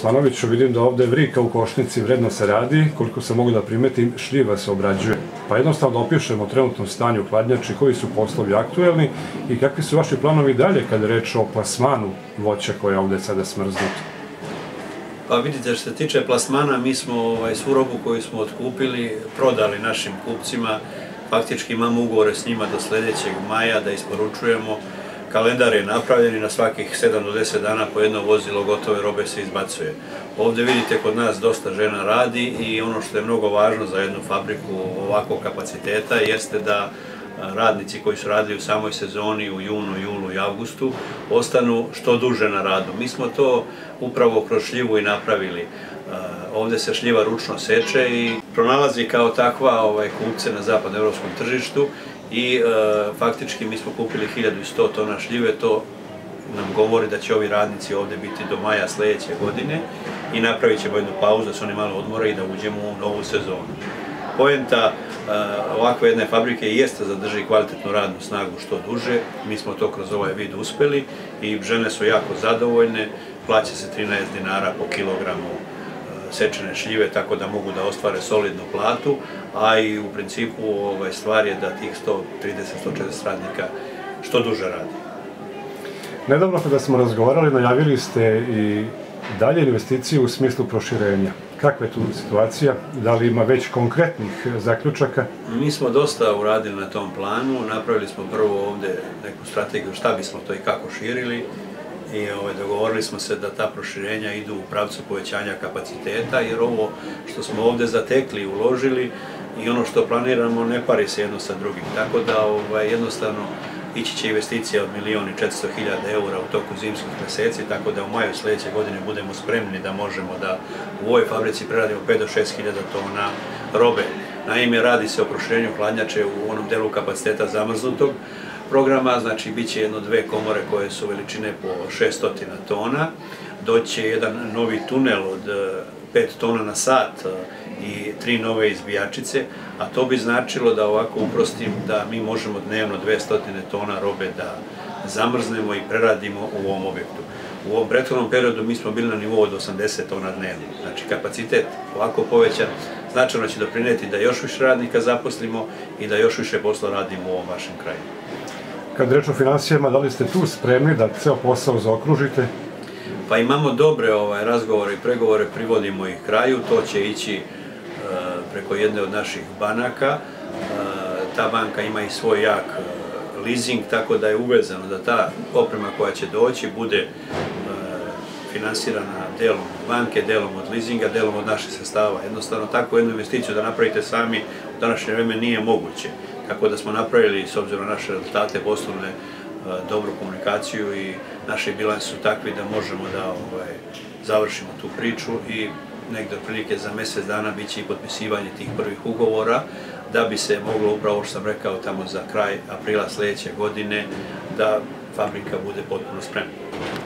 Osmanoviću, vidim da ovde vrika u košnici vredno se radi, koliko se mogu da primetim, šljiva se obrađuje. Pa jednostavno opišemo trenutnom stanju u hladnjači, koji su poslovi aktuelni i kakvi su vaši planovi dalje kada je reč o plasmanu voća koja je ovde sada smrznuta. Pa vidite, što se tiče plasmana, mi smo svu robu koju smo otkupili, prodali našim kupcima. Faktički imamo ugovore s njima do sljedećeg maja da isporučujemo. Kalendar je napravljen i na svakih 7 do 10 dana po jedno vozilo gotove robe se izbacuje. Ovdje vidite, kod nas dosta žena radi i ono što je mnogo važno za jednu fabriku ovakvog kapaciteta jeste da radnici koji su radili u samoj sezoni u junu, julu i avgustu ostanu što duže na radu. Mi smo to upravo kroz šljivu i napravili. Ovdje se šljiva ručno seče i pronalazi kao takva kupce na zapadnoevropskom tržištu i faktički mi smo kupili 1100 tona šljive. To nam govori da će ovi radnici ovdje biti do maja sljedeće godine i napravit ćemo jednu pauzu da se oni malo odmore i da uđemo u novu sezonu. Poenta ovakve jedne fabrike jeste da zadrži kvalitetnu radnu snagu što duže. Mi smo to kroz ovaj vid uspeli i žene su jako zadovoljne. Plaća se 13 dinara po kilogramu sečene šljive, tako da mogu da ostvare solidnu platu, a i u principu stvar je da tih 130-140 radnika što duže radi. Nedavno kada smo razgovarali, najavili ste i dalje investicije u smislu proširenja. Kakva je tu situacija? Da li ima već konkretnih zaključaka? Mi smo dosta uradili na tom planu. Napravili smo prvo ovdje neku strategiju šta bismo to i kako širili i dogovorili smo se da ta proširenja idu u pravcu povećanja kapaciteta, jer ovo što smo ovdje zatekli i uložili i ono što planiramo ne pari se jedno sa drugim. Tako da jednostavno ići će investicija od 1.400.000 eura u toku zimskih mjeseci, tako da u maju sljedeće godine budemo spremni da možemo da u ovoj fabrici preradimo 5 do 6.000 tona robe. Naime, radi se o proširenju hladnjače u onom delu kapaciteta zamrznutog programa, znači bit će jedno-dve komore koje su veličine po 600 tona, doći će jedan novi tunel od 5 tona na sat i 3 nove izbijačice, a to bi značilo, da ovako uprostim, da mi možemo dnevno 200 tona robe da zamrznemo i preradimo u ovom objektu. U ovom prethodnom periodu mi smo bili na nivou od 80 tona dnevno. Znači kapacitet ovako povećan značajno će doprinijeti da još više radnika zaposlimo i da još više posla radimo u ovom vašem kraju. Kad reč o financijama, da li ste tu spremni da ceo posao zaokružite? Pa imamo dobre razgovore i pregovore, privodimo ih kraju, to će ići preko jedne od naših banaka. Ta banka ima i svoj jak leasing, tako da je uvezano da ta oprema koja će doći bude finansirana delom od banke, delom od leasinga, delom od naših sredstava. Jednostavno, takvu jednu investiciju da napravite sami u današnje vreme nije moguće. Tako da smo napravili, s obzirom na naše rezultate poslovne, dobru komunikaciju i naši bilansi su takvi da možemo da završimo tu priču i negdje otprilike za mjesec dana bit će i potpisivanje tih prvih ugovora, da bi se moglo, upravo što sam rekao, tamo za kraj aprila sljedeće godine da fabrika bude potpuno spremna.